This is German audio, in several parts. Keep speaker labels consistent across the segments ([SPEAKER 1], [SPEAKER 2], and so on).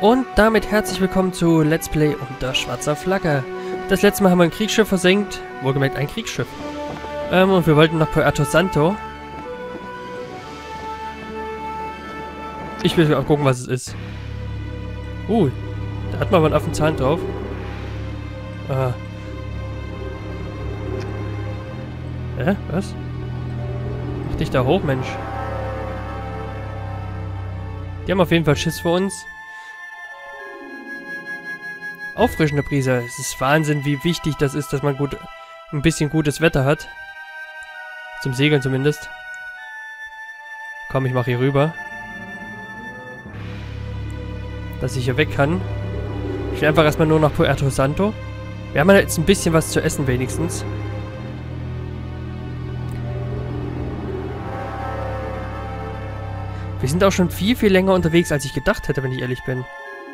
[SPEAKER 1] Und damit herzlich willkommen zu Let's Play unter schwarzer Flagge. Das letzte Mal haben wir ein Kriegsschiff versenkt, wohlgemerkt ein Kriegsschiff. Und wir wollten nach Puerto Santo. Ich will auch gucken, was es ist. Da hat man aber einen Affenzahn drauf. Aha. Was? Mach dich da hoch, Mensch. Die haben auf jeden Fall Schiss vor uns. Auffrischende Brise. Es ist Wahnsinn, wie wichtig das ist, dass man ein bisschen gutes Wetter hat. Zum Segeln zumindest. Komm, ich mache hier rüber. Dass ich hier weg kann. Ich will einfach erstmal nur nach Puerto Santo. Wir haben ja jetzt ein bisschen was zu essen wenigstens. Wir sind auch schon viel, viel länger unterwegs, als ich gedacht hätte, wenn ich ehrlich bin.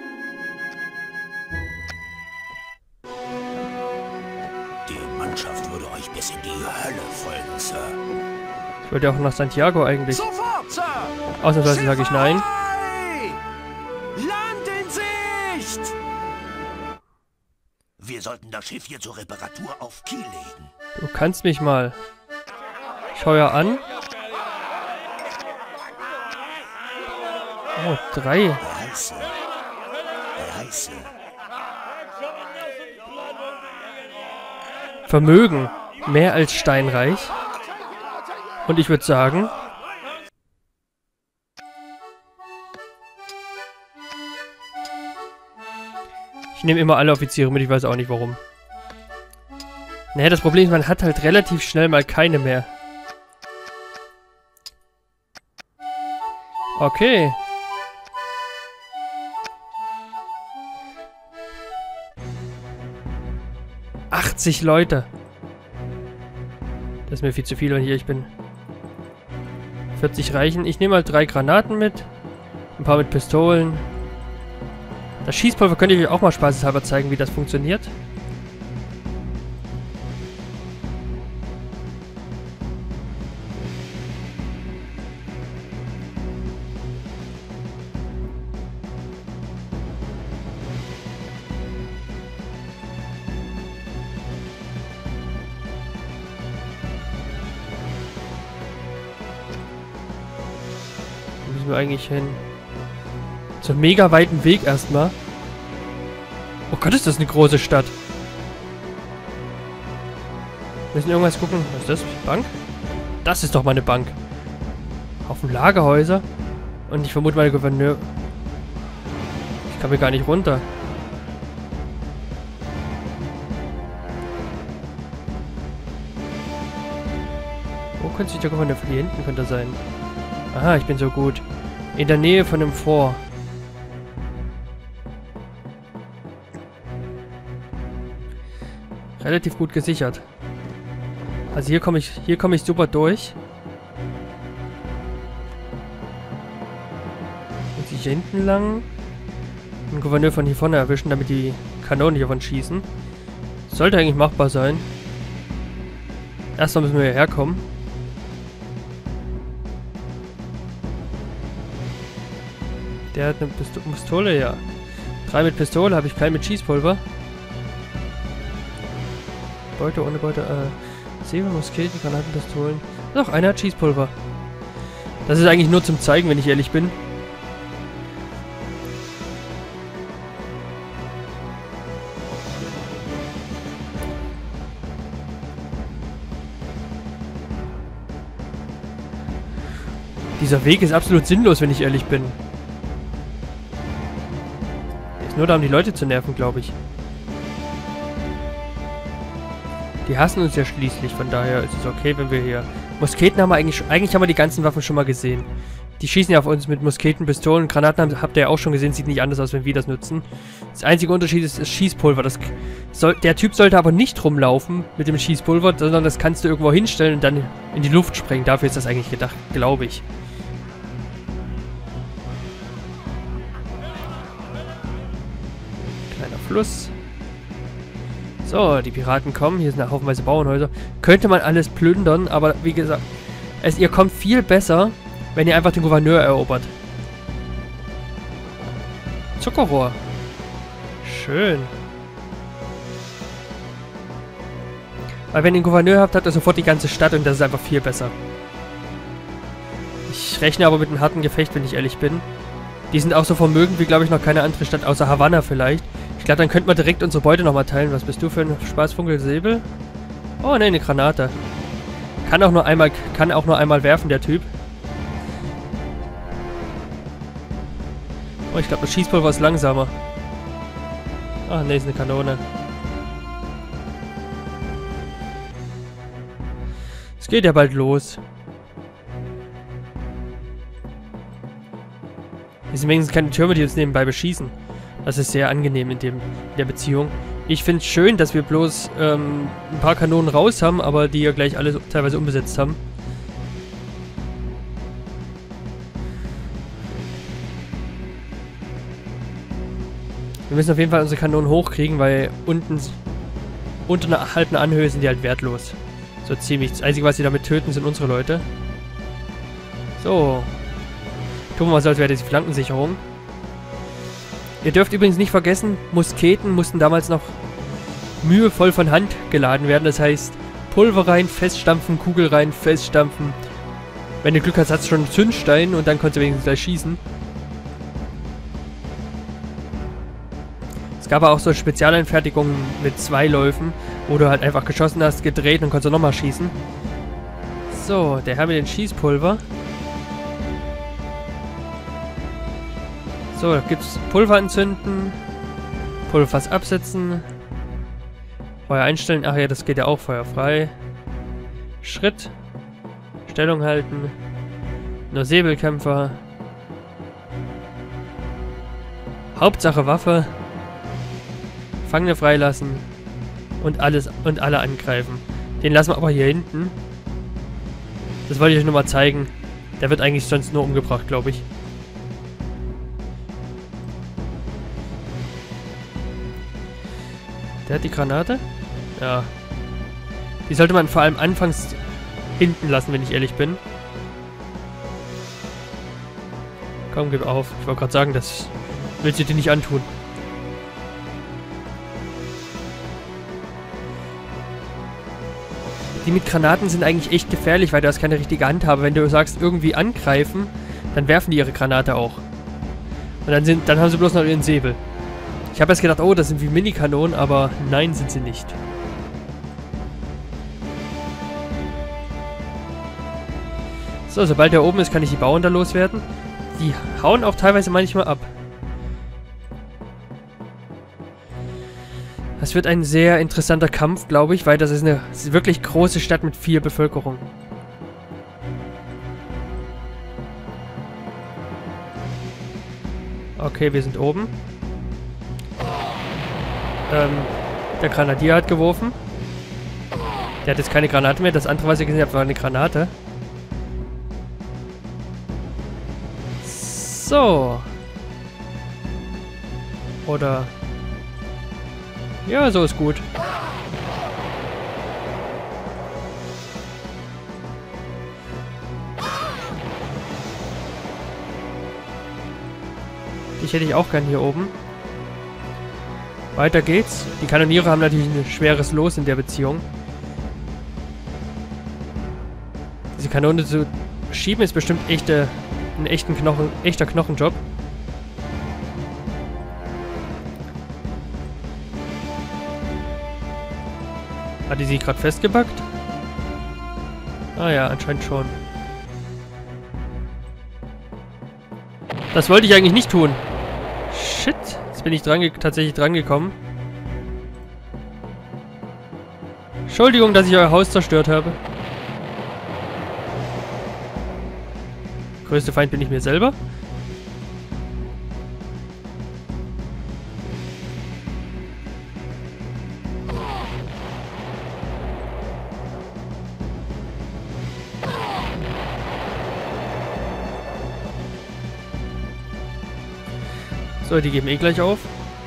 [SPEAKER 2] Die Mannschaft würde euch bis in die Hölle folgen, Sir.
[SPEAKER 1] Ich wollte auch nach Santiago eigentlich.
[SPEAKER 3] Sofort, Sir!
[SPEAKER 1] Ausnahmsweise sage ich nein.
[SPEAKER 3] Land in Sicht!
[SPEAKER 2] Wir sollten das Schiff hier zur Reparatur auf Kiel legen.
[SPEAKER 1] Du kannst mich mal. Schau ja an. Oh, 3.
[SPEAKER 2] Der heiße.
[SPEAKER 1] Vermögen. Mehr als steinreich. Und ich würde sagen... Ich nehme immer alle Offiziere mit, ich weiß auch nicht warum. Naja, das Problem ist, man hat halt relativ schnell mal keine mehr. Okay. ...80 Leute. Das ist mir viel zu viel, wenn ich ehrlich bin. 40 reichen. Ich nehme halt 3 Granaten mit. Ein paar mit Pistolen. Das Schießpulver könnte ich euch auch mal spaßeshalber zeigen, wie das funktioniert. Wo müssen wir eigentlich hin? So einen mega weiten Weg erstmal. Oh Gott, ist das eine große Stadt. Wir müssen irgendwas gucken. Was ist das? Bank? Das ist doch mal eine Bank. Haufen Lagerhäuser. Und ich vermute mal der Gouverneur... Ich kann mir gar nicht runter. Wo könnte sich der Gouverneur für hier hinten könnte er sein? Aha, ich bin so gut. In der Nähe von dem Fort. Relativ gut gesichert. Also hier komme ich super durch. Muss ich hier hinten lang den Gouverneur von hier vorne erwischen, damit die Kanonen hiervon schießen. Sollte eigentlich machbar sein. Erstmal müssen wir hierher kommen. Der hat eine Pistole, ja. 3 mit Pistole, habe ich keinen mit Schießpulver. Beute ohne Beute, Säbel, Musketen, Granaten, Pistolen. Doch, einer hat Schießpulver. Das ist eigentlich nur zum Zeigen, wenn ich ehrlich bin. Dieser Weg ist absolut sinnlos, wenn ich ehrlich bin. Der ist nur da, um die Leute zu nerven, glaube ich. Die hassen uns ja schließlich, von daher ist es okay, wenn wir hier... Musketen haben wir eigentlich haben wir die ganzen Waffen schon mal gesehen. Die schießen ja auf uns mit Musketen, Pistolen, Granaten habt ihr ja auch schon gesehen, sieht nicht anders aus, wenn wir das nutzen. Das einzige Unterschied ist das Schießpulver. Der Typ sollte aber nicht rumlaufen mit dem Schießpulver, sondern das kannst du irgendwo hinstellen und dann in die Luft sprengen. Dafür ist das eigentlich gedacht, glaube ich. Kleiner Fluss. So, die Piraten kommen. Hier sind haufenweise Bauernhäuser. Könnte man alles plündern, aber wie gesagt, ihr kommt viel besser, wenn ihr einfach den Gouverneur erobert. Zuckerrohr. Schön. Weil wenn ihr einen Gouverneur habt, habt ihr sofort die ganze Stadt und das ist einfach viel besser. Ich rechne aber mit einem harten Gefecht, wenn ich ehrlich bin. Die sind auch so vermögend wie, glaube ich, noch keine andere Stadt, außer Havanna vielleicht. Ich glaube, dann könnten wir direkt unsere Beute nochmal teilen. Was bist du für ein Spaßvogel? Säbel? Oh, ne, eine Granate. Kann auch nur einmal werfen, der Typ. Oh, ich glaube, das Schießpulver ist langsamer. Ah, ne, ist eine Kanone. Es geht ja bald los. Hier sind wenigstens keine Türme, die uns nebenbei beschießen. Das ist sehr angenehm in der Beziehung. Ich finde es schön, dass wir bloß ein paar Kanonen raus haben, aber die ja gleich alle teilweise unbesetzt haben. Wir müssen auf jeden Fall unsere Kanonen hochkriegen, weil unterhalb einer Anhöhe sind die halt wertlos. So ziemlich. Das Einzige, was sie damit töten, sind unsere Leute. So. Tun wir mal so, als wäre das die Flankensicherung. Ihr dürft übrigens nicht vergessen, Musketen mussten damals noch mühevoll von Hand geladen werden. Das heißt, Pulver rein, feststampfen, Kugel rein, feststampfen. Wenn du Glück hast, hast du schon einen Zündstein und dann konntest du wenigstens gleich schießen. Es gab auch so Spezialeinfertigungen mit 2 Läufen, wo du halt einfach geschossen hast, gedreht und konntest nochmal schießen. So, der Herr mit dem Schießpulver. So, da gibt's Pulver anzünden, Pulverfass absetzen, Feuer einstellen. Ach ja, das geht ja auch, Feuer frei. Schritt, Stellung halten, nur Säbelkämpfer. Hauptsache Waffe. Gefangene freilassen und alle angreifen. Den lassen wir aber hier hinten. Das wollte ich euch nur mal zeigen. Der wird eigentlich sonst nur umgebracht, glaube ich. Der hat die Granate? Ja. Die sollte man vor allem anfangs hinten lassen, wenn ich ehrlich bin. Komm, gib auf. Ich wollte gerade sagen, das willst du dir nicht antun. Die mit Granaten sind eigentlich echt gefährlich, weil du hast keine richtige Handhabe. Wenn du sagst, irgendwie angreifen, dann werfen die ihre Granate auch. Und dann haben sie bloß noch ihren Säbel. Ich habe erst gedacht, oh, das sind wie Minikanonen, aber nein, sind sie nicht. So, sobald der oben ist, kann ich die Bauern da loswerden. Die hauen auch teilweise manchmal ab. Das wird ein sehr interessanter Kampf, glaube ich, weil das ist eine wirklich große Stadt mit viel Bevölkerung. Okay, wir sind oben. Der Granadier hat geworfen. Der hat jetzt keine Granate mehr. Das andere, was ihr gesehen habt, war eine Granate. So. Oder... Ja, so ist gut. Dich hätte ich auch gern hier oben. Weiter geht's. Die Kanoniere haben natürlich ein schweres Los in der Beziehung. Diese Kanone zu schieben ist bestimmt ein echter Knochenjob. Hat die sie gerade festgebackt? Ah ja, anscheinend schon. Das wollte ich eigentlich nicht tun. Shit. Jetzt bin ich tatsächlich dran gekommen. Entschuldigung, dass ich euer Haus zerstört habe. Größter Feind bin ich mir selber. So, die geben eh gleich auf.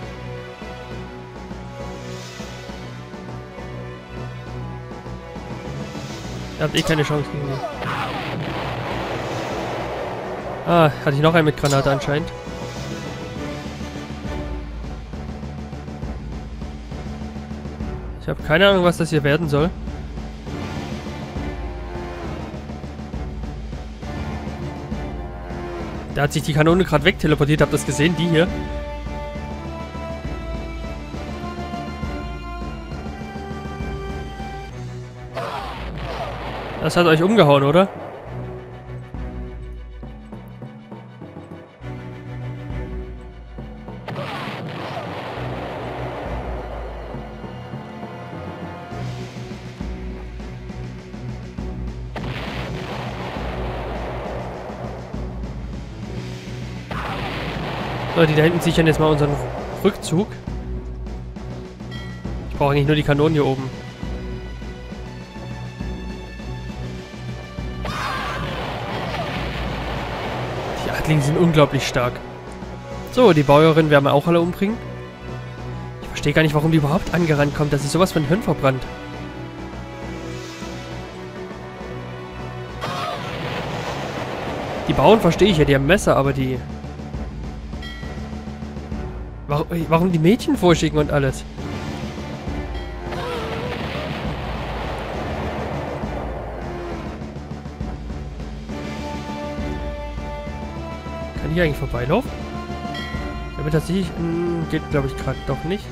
[SPEAKER 1] Ihr habt eh keine Chance gegen die. Ah, hatte ich noch einen mit Granate anscheinend. habe keine Ahnung, was das hier werden soll. Da hat sich die Kanone gerade wegteleportiert. Habt ihr das gesehen? Die hier. Das hat euch umgehauen, oder? So, die da hinten sichern jetzt mal unseren Rückzug. Ich brauche eigentlich nur die Kanonen hier oben. Die Adligen sind unglaublich stark. So, die Bäuerin werden wir auch alle umbringen. Ich verstehe gar nicht, warum die überhaupt angerannt kommt. Das ist sowas von Hirn verbrannt. Die Bauern verstehe ich ja, die haben Messer, aber die... Warum die Mädchen vorschicken und alles? Kann ich hier eigentlich vorbeilaufen? Aber tatsächlich geht, glaube ich, gerade doch nicht.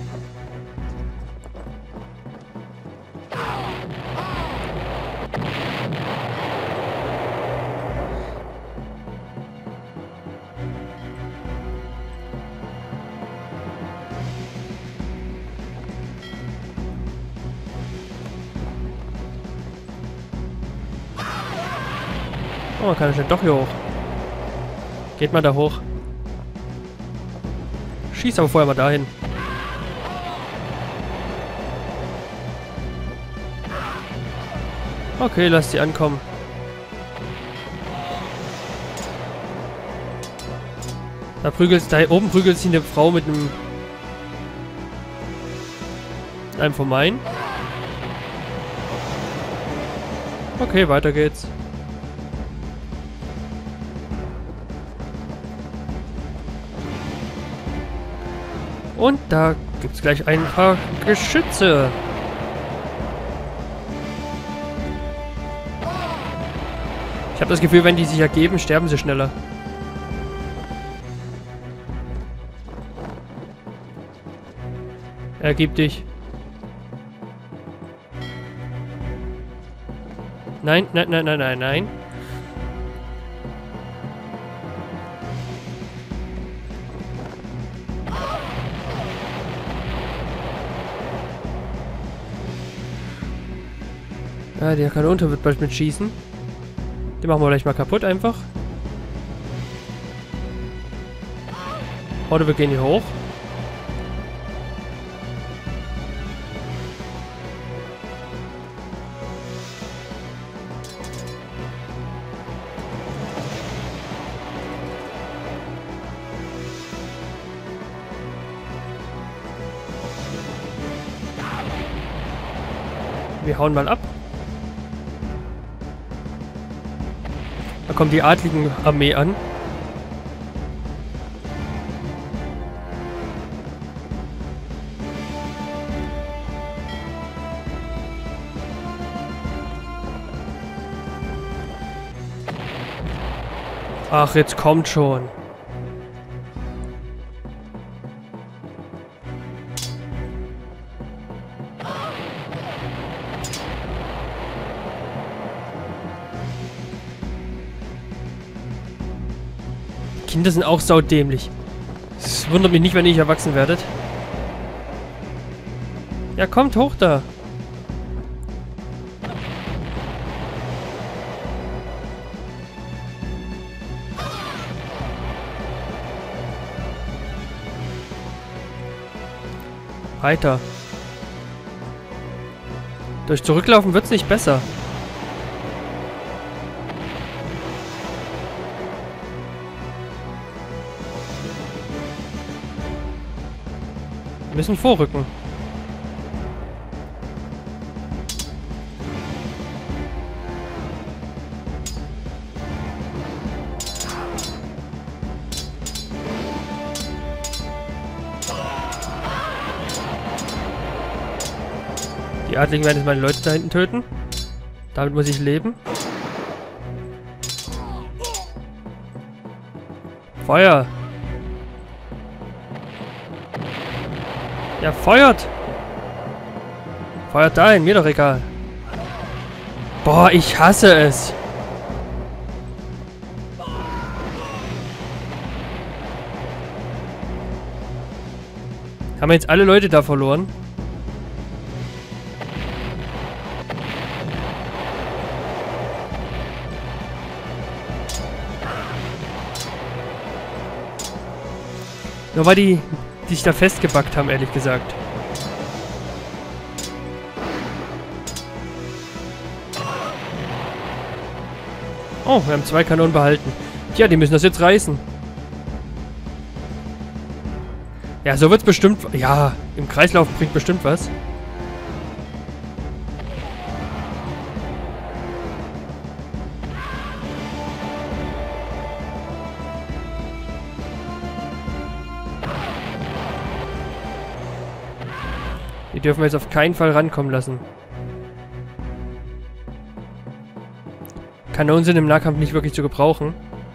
[SPEAKER 1] Oh, man kann doch hier hoch. Geht mal da hoch. Schießt aber vorher mal dahin. Okay, lass die ankommen. Da oben prügelt sich eine Frau mit einem von meinen. Okay, weiter geht's. Und da gibt es gleich ein paar Geschütze. Ich habe das Gefühl, wenn die sich ergeben, sterben sie schneller. Ergib dich. Nein, nein, nein, nein, nein, nein. Ja, der Kanone wird bald mit schießen. Den machen wir gleich mal kaputt einfach. Oder wir gehen hier hoch. Wir hauen mal ab. Da kommt die adligen Armee an. Ach, jetzt kommt schon. Kinder sind auch saudämlich. Es wundert mich nicht, wenn ihr erwachsen werdet. Ja, kommt hoch da. Weiter. Durch Zurücklaufen wird es nicht besser. Wir müssen vorrücken. Die Adligen werden jetzt meine Leute da hinten töten. Damit muss ich leben. Feuer! Ja, feuert! Feuert dahin, mir doch egal. Boah, ich hasse es! Haben wir jetzt alle Leute da verloren? Nur weil die sich da festgebackt haben, ehrlich gesagt. Oh, wir haben 2 Kanonen behalten. Tja, die müssen das jetzt reißen. Ja, so wird's bestimmt... Ja, im Kreislauf bringt bestimmt was. Die dürfen wir jetzt auf keinen Fall rankommen lassen. Kanonen sind im Nahkampf nicht wirklich zu gebrauchen.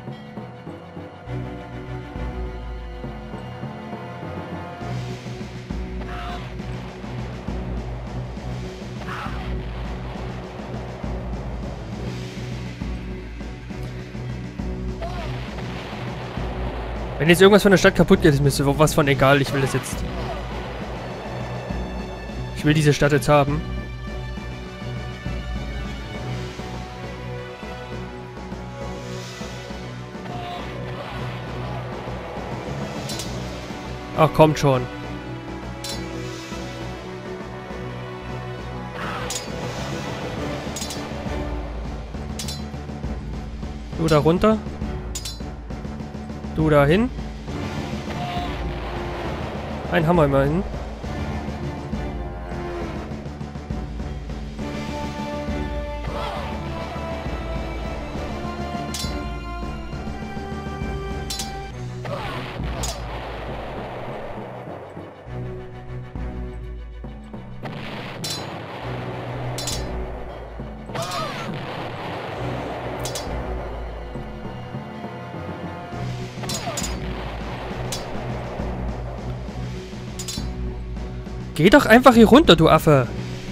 [SPEAKER 1] Wenn jetzt irgendwas von der Stadt kaputt geht, ist mir sowas von egal. Ich will das jetzt... Ich will diese Stadt jetzt haben. Ach, kommt schon. Du da runter. Du da hin. Ein Hammer immerhin. Geh doch einfach hier runter, du Affe.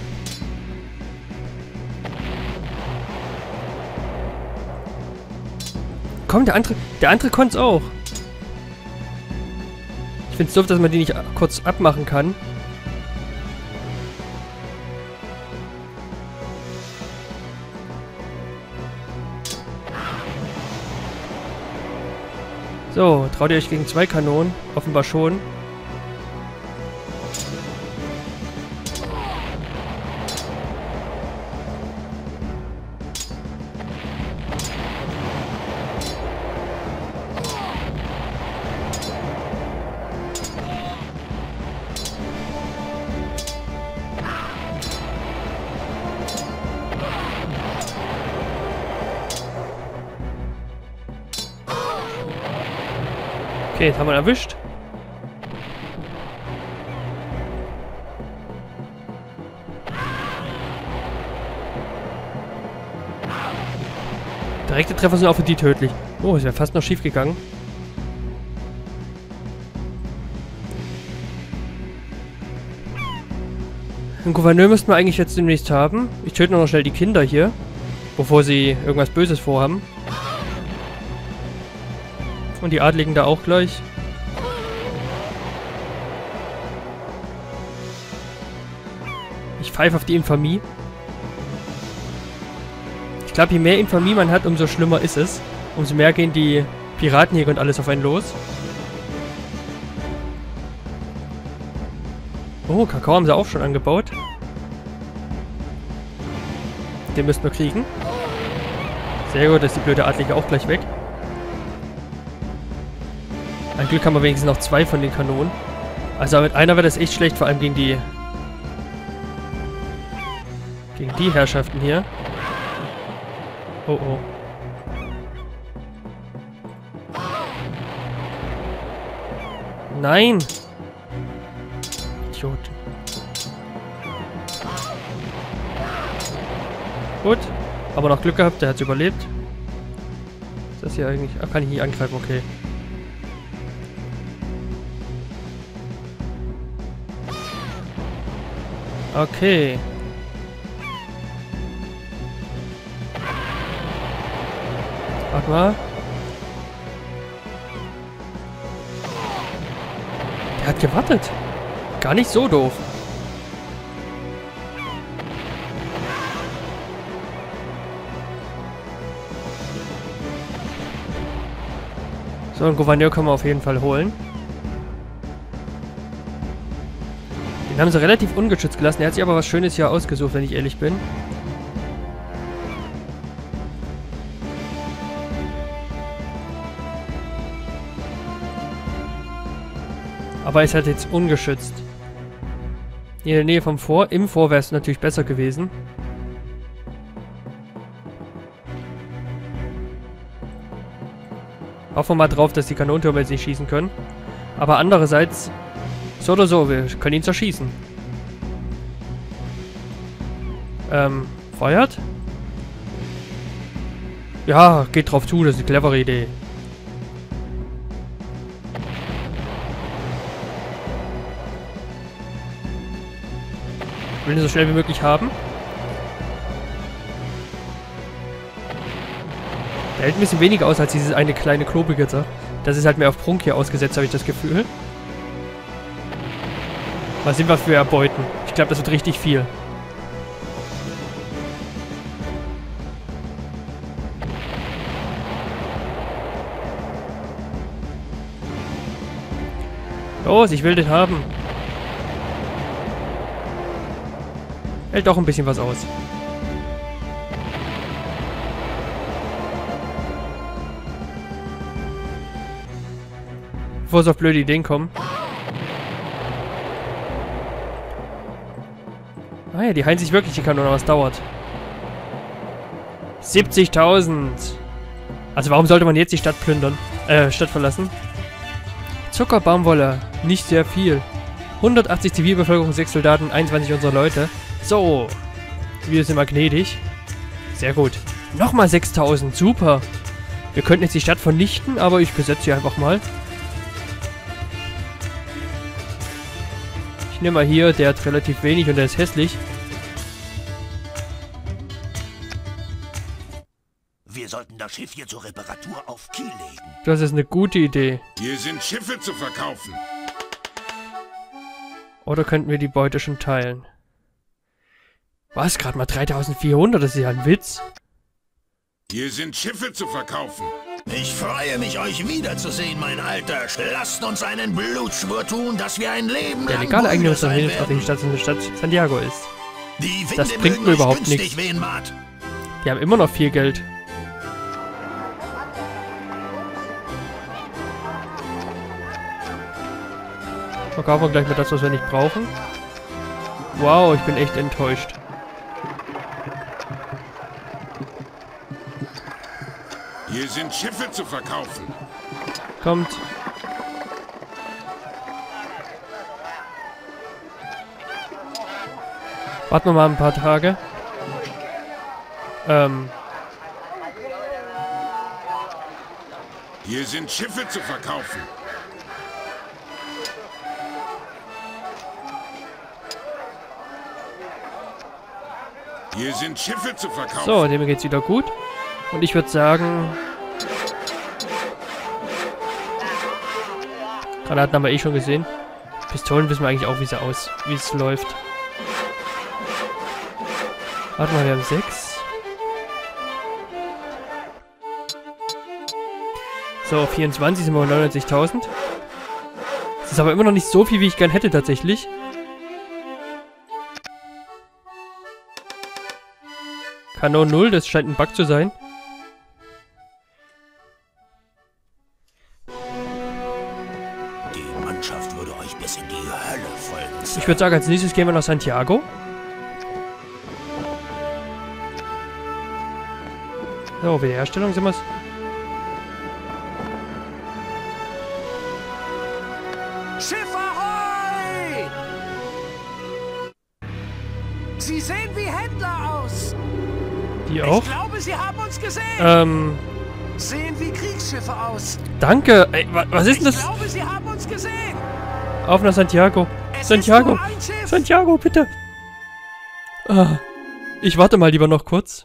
[SPEAKER 1] Komm, der andere konnte es auch. Ich find's doof, dass man die nicht kurz abmachen kann. So, traut ihr euch gegen 2 Kanonen? Offenbar schon. Okay, jetzt haben wir ihn erwischt. Direkte Treffer sind auch für die tödlich. Oh, es wäre fast noch schief gegangen. Einen Gouverneur müssten wir eigentlich jetzt demnächst haben. Ich töte nur noch schnell die Kinder hier, bevor sie irgendwas Böses vorhaben. Und die Adligen da auch gleich. Ich pfeife auf die Infamie. Ich glaube, je mehr Infamie man hat, umso schlimmer ist es. Umso mehr gehen die Piratenjäger und alles auf einen los. Oh, Kakao haben sie auch schon angebaut. Den müssten wir kriegen. Sehr gut, ist die blöde Adlige auch gleich weg. Ein Glück haben wir wenigstens noch 2 von den Kanonen. Also mit einer wäre das echt schlecht, vor allem gegen die Herrschaften hier. Oh oh. Nein! Idioten. Gut. Aber noch Glück gehabt, der hat es überlebt. Ist das hier eigentlich... Ach, kann ich nicht angreifen, okay. Okay. Warte mal. Der hat gewartet. Gar nicht so doof. So, einen Gouverneur können wir auf jeden Fall holen. Den haben sie relativ ungeschützt gelassen. Er hat sich aber was Schönes hier ausgesucht, wenn ich ehrlich bin. Aber er ist halt jetzt ungeschützt. In der Nähe vom Fort. Im Fort wäre es natürlich besser gewesen. Hoffen wir mal drauf, dass die Kanonentürme jetzt nicht schießen können. Aber andererseits, so oder so, wir können ihn zerschießen. Feuert? Ja, geht drauf zu, das ist eine clevere Idee. Ich will ihn so schnell wie möglich haben. Der hält ein bisschen weniger aus als dieses eine kleine klobige da. Das ist halt mehr auf Prunk hier ausgesetzt, habe ich das Gefühl. Mal sehen, was wir erbeuten. Ich glaube, das wird richtig viel. Los, ich will den haben. Hält doch ein bisschen was aus. Bevor sie auf blöde Ideen kommen. Ah ja, die heilen sich wirklich die Kanone, aber es dauert. 70.000. Also warum sollte man jetzt die Stadt plündern? Stadt verlassen? Zucker, Baumwolle. Nicht sehr viel. 180 Zivilbevölkerung, 6 Soldaten, 21 unserer Leute. So. Wir sind mal gnädig. Sehr gut. Nochmal 6.000. Super. Wir könnten jetzt die Stadt vernichten, aber ich besetze sie einfach mal. Ich nehme mal hier, der hat relativ wenig und der ist hässlich.
[SPEAKER 2] Wir sollten das Schiff hier zur Reparatur auf Kiel legen.
[SPEAKER 1] Das ist eine gute Idee.
[SPEAKER 3] Hier sind Schiffe zu verkaufen.
[SPEAKER 1] Oder könnten wir die Beute schon teilen? Was? Gerade mal 3.400? Das ist ja ein Witz.
[SPEAKER 3] Hier sind Schiffe zu verkaufen.
[SPEAKER 2] Ich freue mich, euch wiederzusehen, mein Alter. Lasst uns einen Blutschwur tun, dass wir ein Leben
[SPEAKER 1] Der
[SPEAKER 2] lang
[SPEAKER 1] legale Eigentümer
[SPEAKER 2] Brüder
[SPEAKER 1] ist
[SPEAKER 2] sein
[SPEAKER 1] doch die Stadt in der Stadt Santiago ist.
[SPEAKER 2] Die Winde
[SPEAKER 1] Das bringt
[SPEAKER 2] mögen
[SPEAKER 1] mir
[SPEAKER 2] euch
[SPEAKER 1] überhaupt
[SPEAKER 2] günstig
[SPEAKER 1] nichts.
[SPEAKER 2] wehen, Mart.
[SPEAKER 1] Die haben immer noch viel Geld. Verkaufen wir gleich mal das, was wir nicht brauchen. Wow, ich bin echt enttäuscht.
[SPEAKER 3] Hier sind Schiffe zu verkaufen.
[SPEAKER 1] Kommt. Warten wir mal ein paar Tage.
[SPEAKER 3] Hier sind Schiffe zu verkaufen. Hier sind Schiffe zu verkaufen.
[SPEAKER 1] So, dem geht's wieder gut. Und ich würde sagen... Granaten haben wir eh schon gesehen. Pistolen wissen wir eigentlich auch, wie es läuft. Warte mal, wir haben 6. So, 24 sind wir bei 99.000. Das ist aber immer noch nicht so viel, wie ich gern hätte tatsächlich. Kanon 0, das scheint ein Bug zu sein.
[SPEAKER 2] Die Mannschaft würde euch bis in die Hölle folgen.
[SPEAKER 1] Ich würde sagen, als nächstes gehen wir nach Santiago. So, Wiederherstellung sind wir es.
[SPEAKER 3] Schiff ahoi! Sie sehen wie Händler aus.
[SPEAKER 1] Die auch?
[SPEAKER 4] Ich glaube, sie haben uns gesehen. Sehen wie Kriegsschiffe aus.
[SPEAKER 1] Danke. Ey, was ist denn das?
[SPEAKER 4] Ich glaube, sie haben uns gesehen.
[SPEAKER 1] Auf nach Santiago.
[SPEAKER 4] Es
[SPEAKER 1] Santiago.
[SPEAKER 4] ist nur ein Schiff.
[SPEAKER 1] Santiago, bitte. Ah, ich warte mal lieber noch kurz.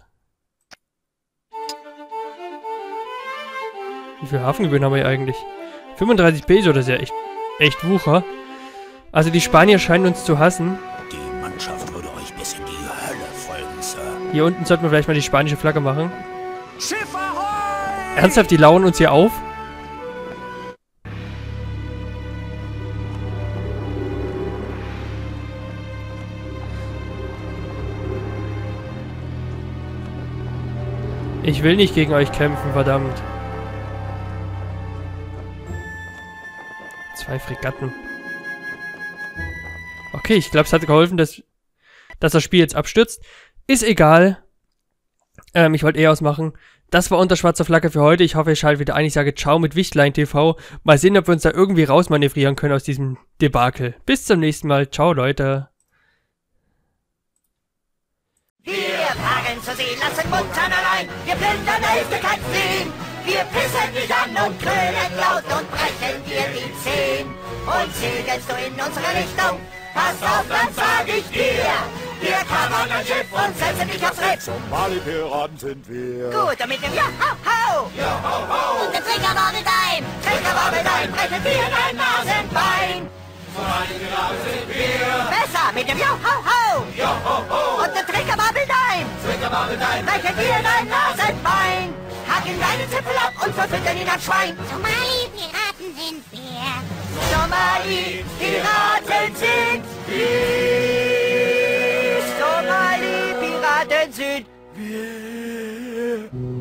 [SPEAKER 1] Wie viel Hafengebühren haben wir hier eigentlich? 35 Peso, das ist ja echt Wucher. Also die Spanier scheinen uns zu hassen.
[SPEAKER 2] Die Mannschaft würde euch bis in die Hölle folgen, Sir.
[SPEAKER 1] Hier unten sollten wir vielleicht mal die spanische Flagge machen.
[SPEAKER 4] Schiff ahoi!
[SPEAKER 1] Ernsthaft, die lauern uns hier auf? Ich will nicht gegen euch kämpfen, verdammt. 2 Fregatten. Okay, ich glaube, es hat geholfen, dass das Spiel jetzt abstürzt. Ist egal. Ich wollte eh ausmachen. Das war unter schwarzer Flagge für heute. Ich hoffe, ihr schaltet wieder ein. Ich sage Ciao mit Wichtlein TV. Mal sehen, ob wir uns da irgendwie rausmanövrieren können aus diesem Debakel. Bis zum nächsten Mal. Ciao, Leute.
[SPEAKER 5] Wir fahren zur See, lassen Muttern allein. Wir plündern Eitelkeit sehen. Wir pissen dich an und krölen laut und brechen dir die Zehen. Und segelst du in unsere Richtung, pass auf, dann sag ich dir. Wir kammern ein Schiff und setzen dich aufs Riff.
[SPEAKER 6] Somali-Piraten sind wir.
[SPEAKER 5] Gut, und mit dem Ja-Hau-Hau. Ja-Hau-Hau. Und dem Trinkerwabedein. Trinkerwabedein brechen wir dein Nasenbein. Somali-Piraten sind wir. Besser, mit dem Ja-Hau-Hau. Ja-Hau-Hau. Und dem Trinkerwabedein. Trinkerwabedein brechen wir dein Nasenbein. Hacken deinen Zipfel ab und verfüttern ihn an Schwein.
[SPEAKER 7] Somali-Piraten sind wir.
[SPEAKER 5] Somali-Piraten sind wir. Somali-Piraten sind wir.